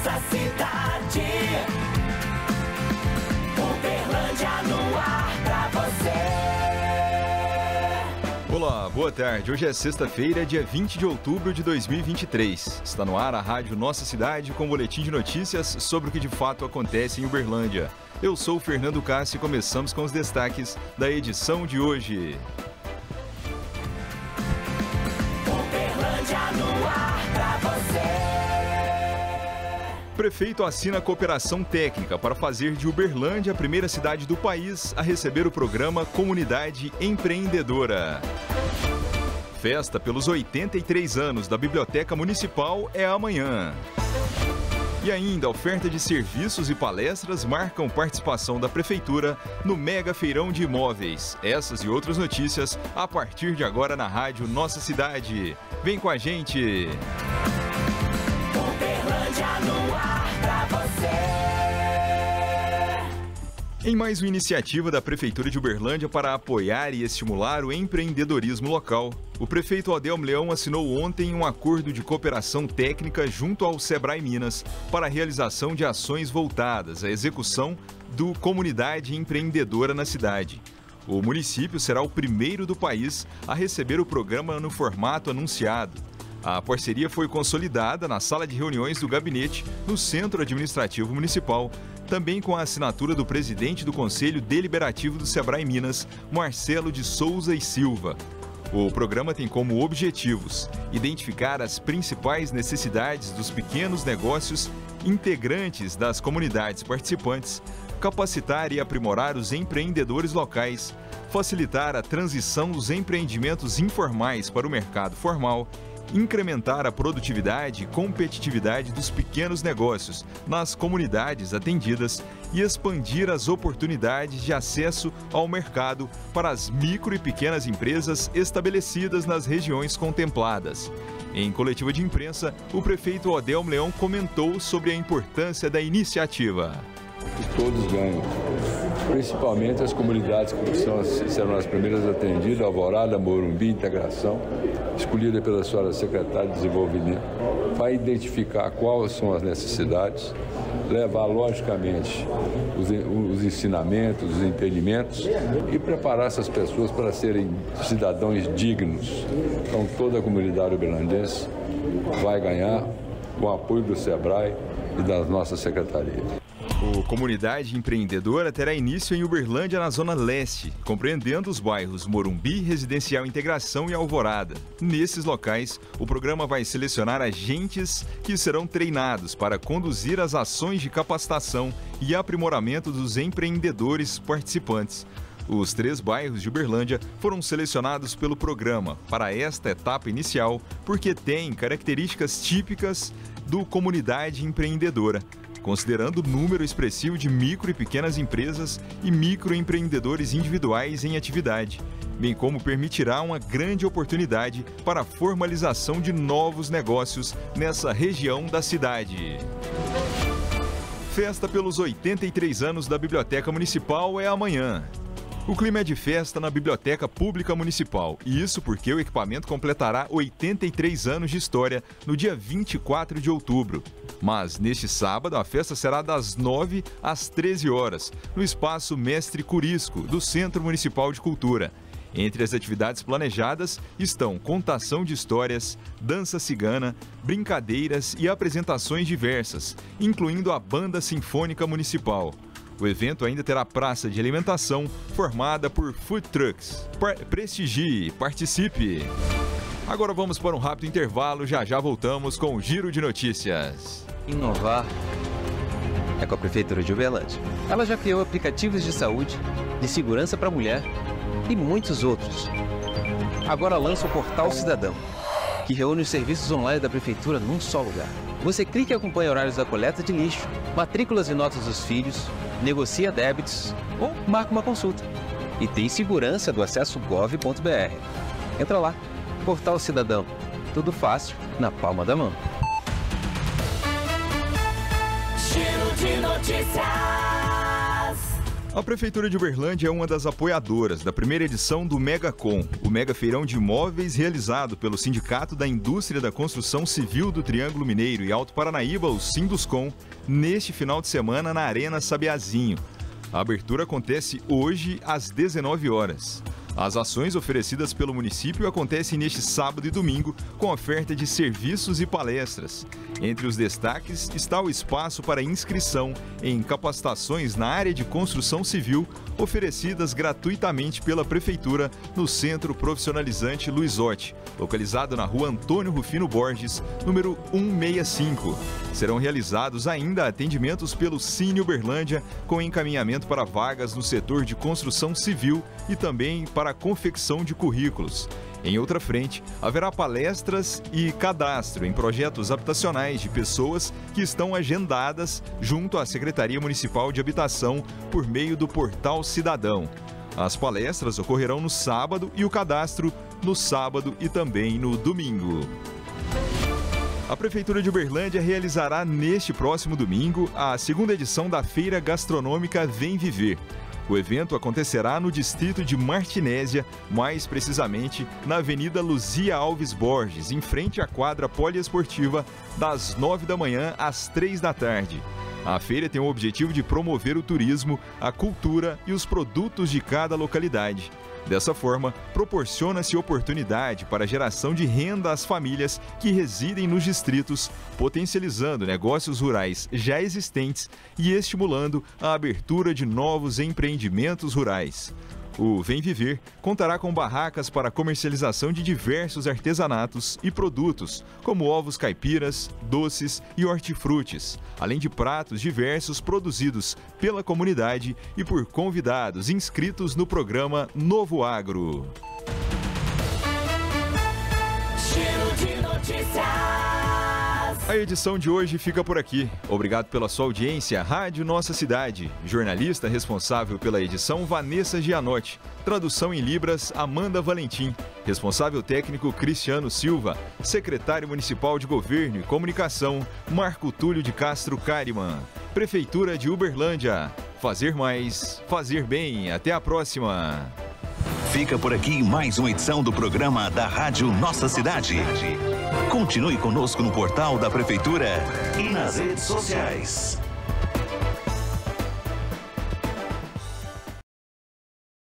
nossa cidade. Uberlândia no ar pra você. Olá, boa tarde. Hoje é sexta-feira, dia 20 de outubro de 2023. Está no ar a rádio Nossa Cidade com um boletim de notícias sobre o que de fato acontece em Uberlândia. Eu sou o Fernando Cássio e começamos com os destaques da edição de hoje. Uberlândia no ar pra você. Prefeito assina cooperação técnica para fazer de Uberlândia a primeira cidade do país a receber o programa Comunidade Empreendedora. Festa pelos 83 anos da Biblioteca Municipal é amanhã. E ainda, oferta de serviços e palestras marcam participação da Prefeitura no Mega Feirão de Imóveis. Essas e outras notícias a partir de agora na rádio Nossa Cidade. Vem com a gente! Uberlândia no ar pra você. Em mais uma iniciativa da Prefeitura de Uberlândia para apoiar e estimular o empreendedorismo local, o prefeito Adelmo Leão assinou ontem um acordo de cooperação técnica junto ao Sebrae Minas para a realização de ações voltadas à execução do Comunidade Empreendedora na cidade. O município será o primeiro do país a receber o programa no formato anunciado. A parceria foi consolidada na sala de reuniões do gabinete no Centro Administrativo Municipal, também com a assinatura do presidente do Conselho Deliberativo do Sebrae Minas, Marcelo de Souza e Silva. O programa tem como objetivos identificar as principais necessidades dos pequenos negócios integrantes das comunidades participantes, capacitar e aprimorar os empreendedores locais, facilitar a transição dos empreendimentos informais para o mercado formal, incrementar a produtividade e competitividade dos pequenos negócios nas comunidades atendidas e expandir as oportunidades de acesso ao mercado para as micro e pequenas empresas estabelecidas nas regiões contempladas. Em coletiva de imprensa, o prefeito Adelmo Leão comentou sobre a importância da iniciativa. Que todos ganham, principalmente as comunidades que serão as primeiras atendidas, Alvorada, Morumbi, Integração, escolhida pela senhora secretária de Desenvolvimento, vai identificar quais são as necessidades, levar logicamente os ensinamentos, os entendimentos e preparar essas pessoas para serem cidadãos dignos. Então toda a comunidade uberlandense vai ganhar com o apoio do Sebrae e das nossas secretarias. O Comunidade Empreendedora terá início em Uberlândia, na Zona Leste, compreendendo os bairros Morumbi, Residencial Integração e Alvorada. Nesses locais, o programa vai selecionar agentes que serão treinados para conduzir as ações de capacitação e aprimoramento dos empreendedores participantes. Os 3 bairros de Uberlândia foram selecionados pelo programa para esta etapa inicial porque têm características típicas do Comunidade Empreendedora, considerando o número expressivo de micro e pequenas empresas e microempreendedores individuais em atividade, bem como permitirá uma grande oportunidade para a formalização de novos negócios nessa região da cidade. Festa pelos 83 anos da Biblioteca Municipal é amanhã. O clima é de festa na Biblioteca Pública Municipal, e isso porque o equipamento completará 83 anos de história no dia 24 de outubro. Mas, neste sábado, a festa será das 9 às 13 horas, no Espaço Mestre Curisco, do Centro Municipal de Cultura. Entre as atividades planejadas estão contação de histórias, dança cigana, brincadeiras e apresentações diversas, incluindo a Banda Sinfônica Municipal. O evento ainda terá praça de alimentação formada por food trucks. Prestigie, participe! Agora vamos para um rápido intervalo, já voltamos com o Giro de Notícias. Inovar é com a Prefeitura de Uberlândia. Ela já criou aplicativos de saúde, de segurança para a mulher e muitos outros. Agora lança o Portal Cidadão, que reúne os serviços online da Prefeitura num só lugar. Você clica e acompanha horários da coleta de lixo, matrículas e notas dos filhos, negocia débitos ou marca uma consulta. E tem segurança do acesso gov.br. Entra lá, Portal Cidadão. Tudo fácil, na palma da mão. Giro de Notícias. A Prefeitura de Uberlândia é uma das apoiadoras da primeira edição do MegaCon, o mega feirão de imóveis realizado pelo Sindicato da Indústria da Construção Civil do Triângulo Mineiro e Alto Paranaíba, o Sinduscon, neste final de semana na Arena Sabiazinho. A abertura acontece hoje às 19 horas. As ações oferecidas pelo município acontecem neste sábado e domingo com oferta de serviços e palestras. Entre os destaques está o espaço para inscrição em capacitações na área de construção civil oferecidas gratuitamente pela Prefeitura no Centro Profissionalizante Luizotti, localizado na rua Antônio Rufino Borges, número 165. Serão realizados ainda atendimentos pelo Cine Uberlândia com encaminhamento para vagas no setor de construção civil e também para a confecção de currículos. Em outra frente, haverá palestras e cadastro em projetos habitacionais de pessoas que estão agendadas junto à Secretaria Municipal de Habitação por meio do Portal Cidadão. As palestras ocorrerão no sábado e o cadastro no sábado e também no domingo. A Prefeitura de Uberlândia realizará neste próximo domingo a segunda edição da Feira Gastronômica Vem Viver. O evento acontecerá no distrito de Martinésia, mais precisamente na Avenida Luzia Alves Borges, em frente à quadra poliesportiva, das 9 da manhã às 3 da tarde. A feira tem o objetivo de promover o turismo, a cultura e os produtos de cada localidade. Dessa forma, proporciona-se oportunidade para a geração de renda às famílias que residem nos distritos, potencializando negócios rurais já existentes e estimulando a abertura de novos empreendimentos rurais. O Vem Viver contará com barracas para comercialização de diversos artesanatos e produtos, como ovos caipiras, doces e hortifrutis, além de pratos diversos produzidos pela comunidade e por convidados inscritos no programa Novo Agro. Giro de notícias. A edição de hoje fica por aqui. Obrigado pela sua audiência. Rádio Nossa Cidade. Jornalista responsável pela edição, Vanessa Gianotti. Tradução em Libras, Amanda Valentim. Responsável técnico, Cristiano Silva. Secretário Municipal de Governo e Comunicação, Marco Túlio de Castro Kariman. Prefeitura de Uberlândia. Fazer mais, fazer bem. Até a próxima. Fica por aqui mais uma edição do programa da Rádio Nossa Cidade. Continue conosco no portal da Prefeitura e nas redes sociais.